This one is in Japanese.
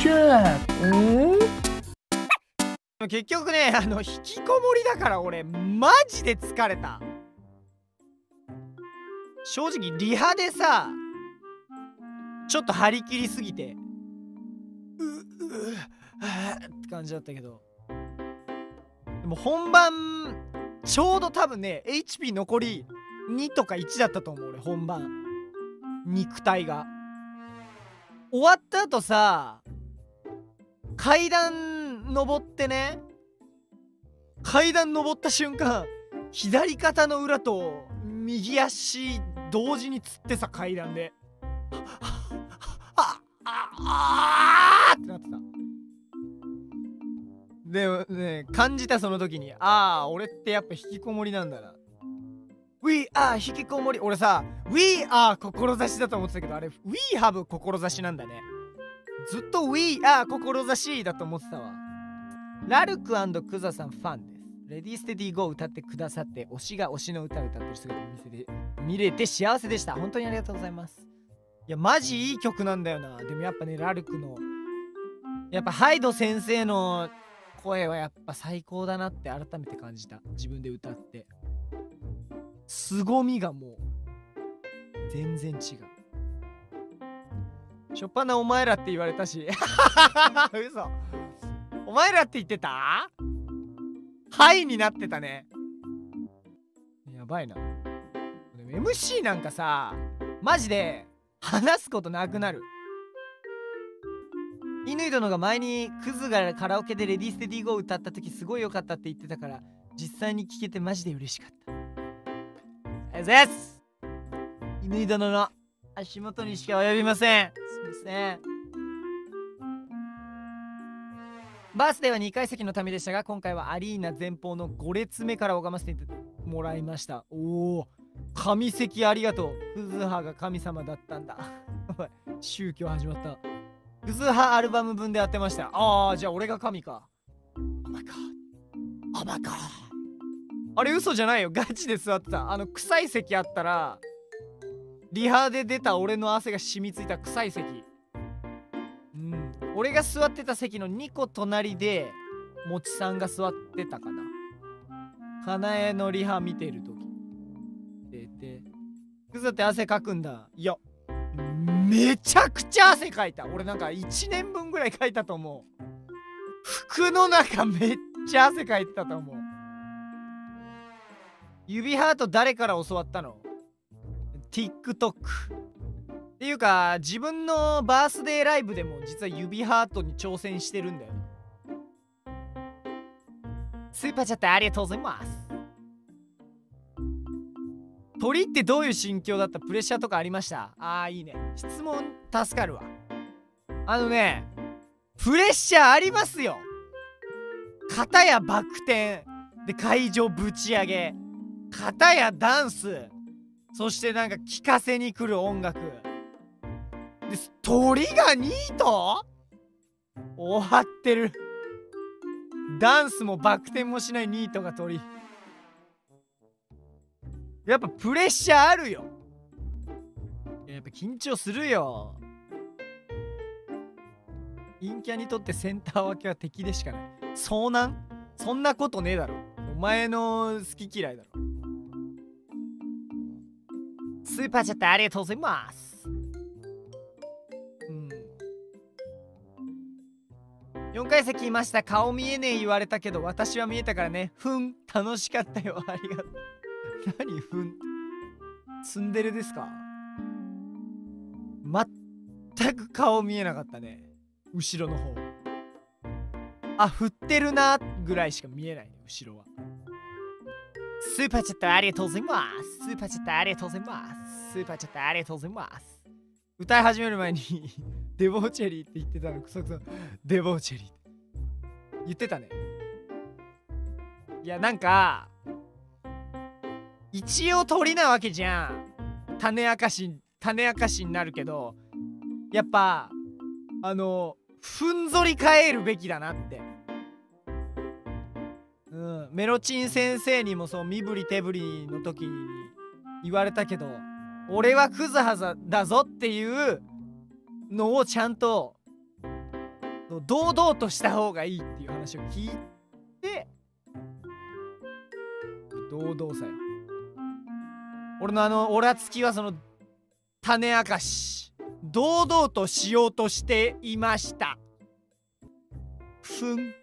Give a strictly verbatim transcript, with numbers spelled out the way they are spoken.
じゃん。 結局ね、あの引きこもりだから俺マジで疲れた。正直リハでさちょっと張り切りすぎてううはぁって感じだったけど、でも本番ちょうど多分ね エイチピー 残りにとかいちだったと思う俺。本番肉体が終わった後さ、階段登ってね、階段登った瞬間左肩の裏と右足同時につってさ、階段であああってなってた。でね、感じたその時に、ああ俺ってやっぱ引きこもりなんだな。 We are 引きこもり。俺さ We are 志だと思ってたけど、あれ We have 志なんだね。ずっと We are 志だと思ってたわ。ラルク&クザさんファンです。レディーステディーゴー歌ってくださって、推しが推しの歌を歌ってる姿を見せて見れて幸せでした。本当にありがとうございます。いやマジいい曲なんだよな。でもやっぱね、ラルクのやっぱハイド先生の声はやっぱ最高だなって改めて感じた。自分で歌って凄みがもう全然違う。しょっぱなお前らって言われたし嘘、お前らって言ってた？はいになってたね。やばいな。でも エムシー なんかさマジで話すことなくなる。乾殿が前にクズがカラオケでレディーステディーゴー歌った時すごい良かったって言ってたから、実際に聴けてマジで嬉しかった。ありがとうございます。乾殿の足元にしか及びません。すみません。バースデーはにかい席のためでしたが、今回はアリーナ前方のご列目から拝ませてもらいました。おお、神席ありがとう。クズハが神様だったんだ宗教始まった。クズハアルバム分で当てました。ああ、じゃあ俺が神か。お前かお前か。あれ嘘じゃないよ、ガチで座ってた。あの臭い席あったらリハで出た俺の汗が染みついた臭い席。うん、俺が座ってた席のにこ隣でもちさんが座ってたかな。かなえのリハ見てる時ででクズって汗かくんだ。いやめちゃくちゃ汗かいた。俺なんかいちねんぶんぐらいかいたと思う。服の中めっちゃ汗かいてたと思う。指ハート誰から教わったの？ TikTok っていうか自分のバースデーライブでも実は指ハートに挑戦してるんだよ。スーパーチャットありがとうございます。鳥ってどういう心境だった？プレッシャーとかありました？あーいいね、質問助かるわ。あのね、プレッシャーありますよ。片やバク転で会場ぶち上げ、片やダンス、そしてなんか聴かせに来る音楽で、鳥がニート？終わってる。ダンスもバク転もしないニートが鳥。やっぱプレッシャーあるよ。やっぱ緊張するよ。陰キャにとってセンター分けは敵でしかない。遭難？そんなことねえだろ。お前の好き嫌いだろ。スーパーチャットありがとうございます。うん。よんかい席いました。顔見えねえ言われたけど私は見えたからね。ふん、楽しかったよ。ありがとう。何ふん、ツンデレですか？全く顔見えなかったね。後ろの方あ、振ってるなぐらいしか見えないね、後ろは。スーパーチャットありがとうございます。スーパーチャットありがとうございます。スーパーチャットありがとうございます。歌い始める前にデボーチェリーって言ってたのクソクソ。デボーチェリーって言ってたね。いやなんか一応鳥なわけじゃん。種明かし種明かしになるけど、やっぱあのふんぞり返るべきだなって。うん、メロチン先生にもそう身振り手振りの時に言われたけど、俺はクズハザだぞっていうのをちゃんと堂々とした方がいいっていう話を聞いて、堂々さよ。俺のあのオラつきはその種明かし堂々としようとしていました。ふん。